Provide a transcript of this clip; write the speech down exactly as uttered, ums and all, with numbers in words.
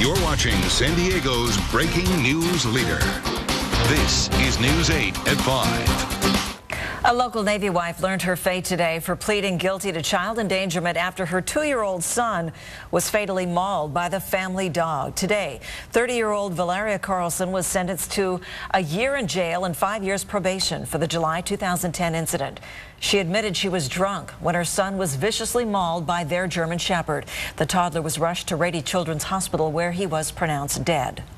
You're watching San Diego's breaking news leader. This is News eight at five. A local Navy wife learned her fate today for pleading guilty to child endangerment after her two-year-old son was fatally mauled by the family dog. Today, thirty-year-old Valeria Carlson was sentenced to a year in jail and five years probation for the July two thousand ten incident. She admitted she was drunk when her son was viciously mauled by their German Shepherd. The toddler was rushed to Rady Children's Hospital where he was pronounced dead.